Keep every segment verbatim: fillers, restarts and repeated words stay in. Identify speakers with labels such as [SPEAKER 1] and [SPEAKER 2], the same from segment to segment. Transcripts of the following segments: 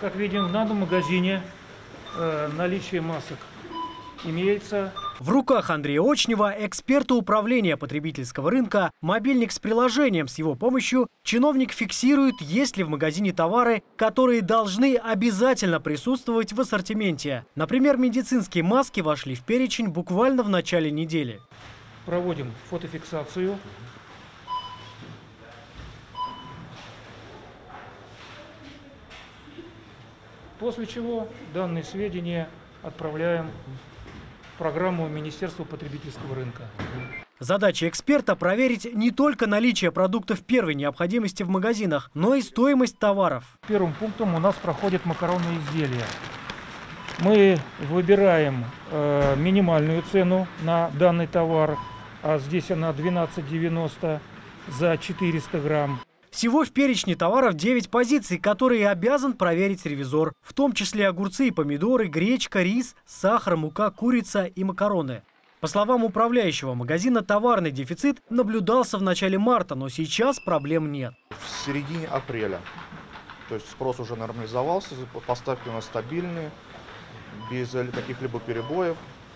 [SPEAKER 1] Как видим, в данном магазине э, наличие масок имеется.
[SPEAKER 2] В руках Андрея Очнева, эксперта управления потребительского рынка, мобильник с приложением. С его помощью чиновник фиксирует, есть ли в магазине товары, которые должны обязательно присутствовать в ассортименте. Например, медицинские маски вошли в перечень буквально в начале недели.
[SPEAKER 1] Проводим фотофиксацию. После чего данные сведения отправляем в программу Министерства потребительского рынка.
[SPEAKER 2] Задача эксперта – проверить не только наличие продуктов первой необходимости в магазинах, но и стоимость товаров.
[SPEAKER 1] Первым пунктом у нас проходят макаронные изделия. Мы выбираем э, минимальную цену на данный товар, а здесь она двенадцать девяносто за четыреста грамм.
[SPEAKER 2] Всего в перечне товаров девять позиций, которые обязан проверить ревизор, в том числе огурцы и помидоры, гречка, рис, сахар, мука, курица и макароны. По словам управляющего магазина, товарный дефицит наблюдался в начале марта, но сейчас проблем нет.
[SPEAKER 3] В середине апреля, то есть спрос уже нормализовался, поставки у нас стабильные, без каких-либо перебоев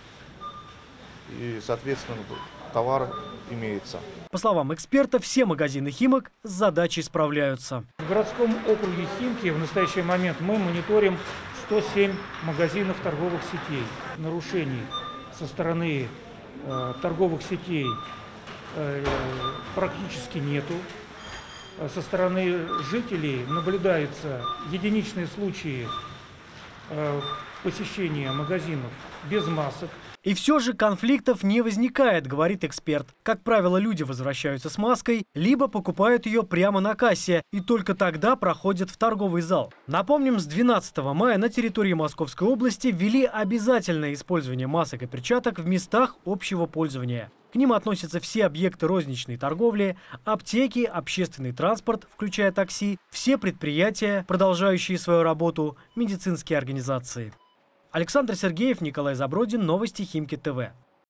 [SPEAKER 3] и, соответственно, товар имеется.
[SPEAKER 2] По словам эксперта, все магазины «Химок» с задачей справляются.
[SPEAKER 1] В городском округе Химки в настоящий момент мы мониторим сто семь магазинов торговых сетей. Нарушений со стороны э, торговых сетей э, практически нету. Со стороны жителей наблюдаются единичные случаи э, посещения магазинов без масок.
[SPEAKER 2] И все же конфликтов не возникает, говорит эксперт. Как правило, люди возвращаются с маской, либо покупают ее прямо на кассе, и только тогда проходят в торговый зал. Напомним, с двенадцатого мая на территории Московской области ввели обязательное использование масок и перчаток в местах общего пользования. К ним относятся все объекты розничной торговли, аптеки, общественный транспорт, включая такси, все предприятия, продолжающие свою работу, медицинские организации. Александр Сергеев, Николай Забродин, новости Химки ТВ.